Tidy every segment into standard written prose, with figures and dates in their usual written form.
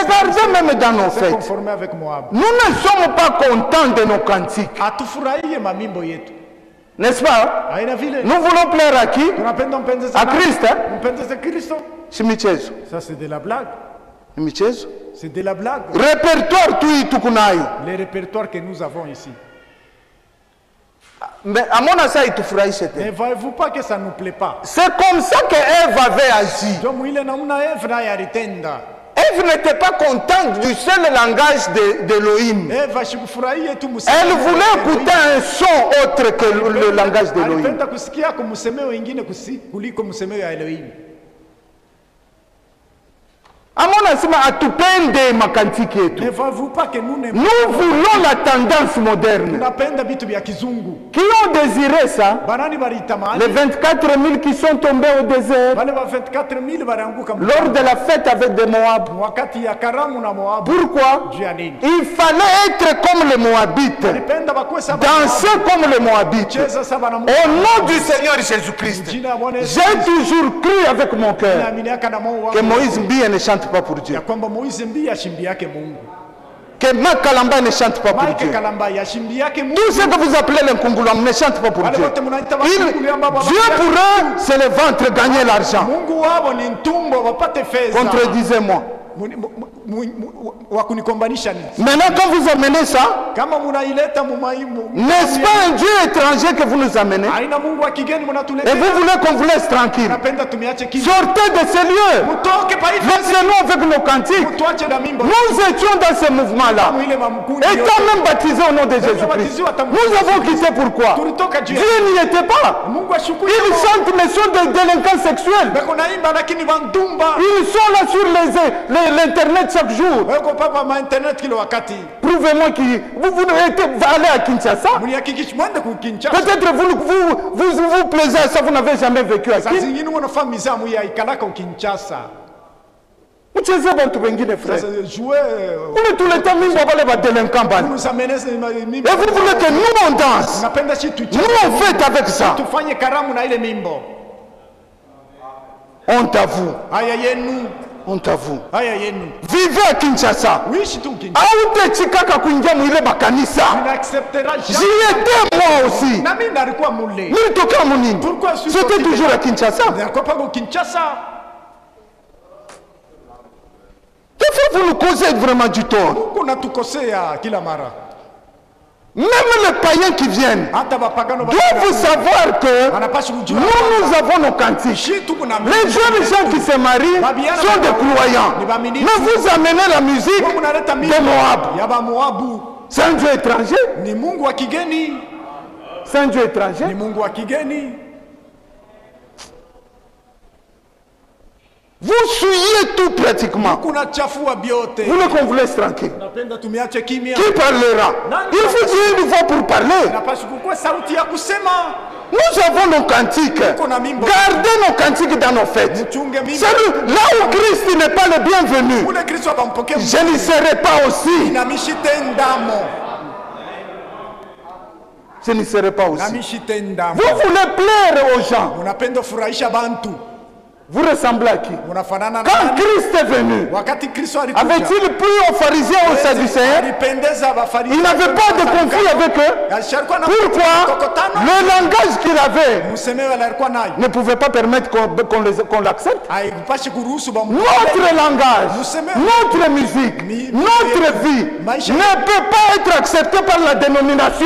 Regardez même dans nos fêtes. Nous ne sommes pas contents de nos cantiques. N'est-ce pas? Nous voulons plaire à qui? À Christ. Ça c'est de la blague. C'est de la blague. Répertoire tout. Les répertoires que nous avons ici. Mais à mon avis, il te fera cette. Ne voyez-vous pas que ça ne nous plaît pas? C'est comme ça que Ève avait agi. Ève n'était pas contente du seul langage d'Elohim. Elle voulait écouter un son autre que le langage d'Elohim. À mon avis, à tout peine ma cantique et tout. Ne voyez-vous pas que nous Nous voulons la tendance moderne. Qui ont désiré ça? Les 24 000 qui sont tombés au désert. Lors de la fête avec des Moab. Pourquoi? Il fallait être comme les Moabites. Danser comme les Moabites. Au nom du Seigneur Jésus-Christ. J'ai toujours cru avec mon cœur que Moïse Mbie ne chante pas pour Dieu. Que Makalamba ne chante pas pour Dieu. Tout ce que vous appelez les Kongolam ne chante pas pour Dieu. Dieu pour eux, c'est le ventre, gagner l'argent. Contredisez-moi. Maintenant quand vous amenez ça, n'est-ce pas un Dieu étranger que vous nous amenez? Et vous voulez qu'on vous laisse tranquille? Sortez de ces lieux. Laissez-nous avec nos cantiques. Nous étions dans ce mouvement-là, étant même baptisés au nom de Jésus-Christ. Nous avons quitté pourquoi? Dieu n'y était pas. Ils chantent mais sont des délinquants sexuels. Ils sont là sur l'internet chaque jour. Prouvez-moi que vous êtes allé à Kinshasa. Peut-être vous plaisez à ça, vous n'avez jamais vécu à Kinshasa. Vous tous les temps, les délinquants. Et vous voulez que nous on danse. Nous on fait avec ça. Honte à vous. Honte à vous. Vivez à Kinshasa. J'y étais moi aussi. J'étais toujours à Kinshasa. Vous nous causez vraiment du tort. Même les païens qui viennent doivent savoir que nous avons nos cantiques. Les jeunes gens qui se marient sont des croyants. Mais vous amenez la musique de Moab. C'est un Dieu étranger. C'est un Dieu étranger. Vous souillez tout pratiquement. Vous voulez qu'on vous laisse tranquille? Qui parlera? Il faut dire une fois pour parler. Nous avons nos cantiques. Gardez nos cantiques dans nos fêtes. Là où Christ n'est pas le bienvenu, je n'y serai pas aussi. Je n'y serai pas aussi. Vous voulez plaire aux gens. Vous ressemblez à qui? Quand Christ est venu, avait-il plu aux pharisiens et aux sadducéens? Il n'avait pas de conflit avec eux. Pourquoi? Le langage qu'il avait ne pouvait pas permettre qu'on l'accepte. Notre langage, notre musique, notre vie ne peut pas être acceptée par la dénomination.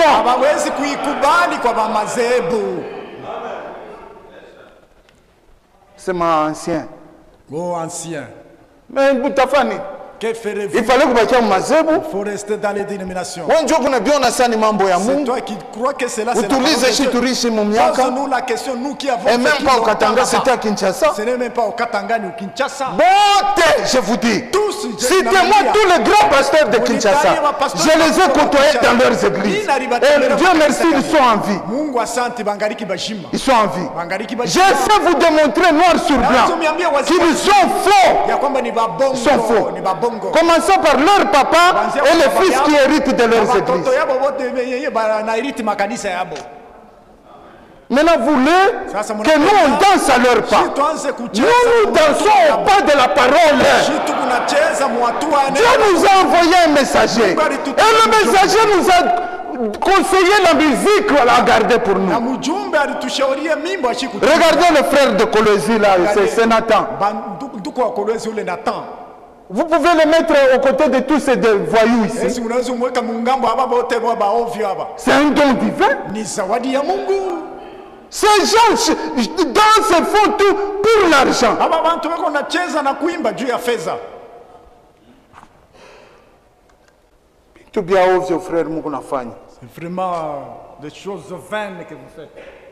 C'est mon ancien. Oh, ancien. Mais Boutafani. Que ferez-vous? Il fallait que il faut rester dans les dénominations. C'est toi qui crois que c'est là. Pose-nous la question, nous qui avons. Et même pas au Katanga, c'était à Kinshasa. Ce n'est même pas au Katanga ni au Kinshasa. Bon, je vous dis. Citez-moi tous les grands pasteurs de Kinshasa. Je les ai côtoyés dans leurs églises. Et Dieu merci, ils sont en vie. Ils sont en vie. Je sais vous démontrer noir sur blanc qu'ils sont faux. Ils sont faux. Commençons par leur papa et les fils qui héritent de leurs églises. maintenant voulez que nous on danse à leur pas. Nous dansons au pas de la parole. Dieu nous a envoyé un messager. Et le messager nous a conseillé la musique à garder pour nous. Regardez le frère de Colosie là, c'est Nathan. Vous pouvez le mettre aux côtés de tous ces voyous ici. C'est un don divin. Ces gens dansent et font tout pour l'argent. C'est vraiment des choses vaines que vous faites.